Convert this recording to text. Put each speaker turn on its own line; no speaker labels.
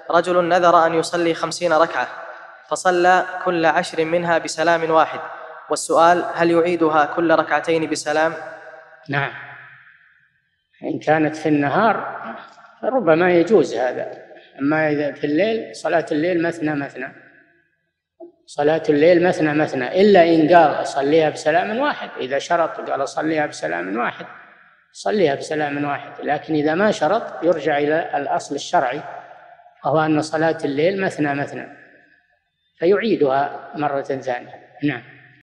رجل نذر أن يصلي 50 ركعة فصلى كل 10 منها بسلام واحد، والسؤال: هل يعيدها كل ركعتين بسلام؟
نعم، إن كانت في النهار ربما يجوز هذا، أما إذا في الليل صلاة الليل مثنى مثنى، صلاة الليل مثنى مثنى، إلا إن قال أصليها بسلام واحد. إذا شرط قال أصليها بسلام واحد صليها بسلام واحد، لكن إذا ما شرط يرجع إلى الأصل الشرعي وهو أن صلاة الليل مثنى مثنى فيعيدها مرة ثانية. نعم.